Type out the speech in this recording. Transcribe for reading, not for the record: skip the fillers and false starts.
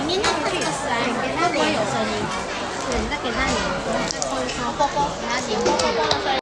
你弄这个塞，给它不会有声音。对，你再给它拧，再搓一搓，啵啵，给它拧啵啵啵的声音。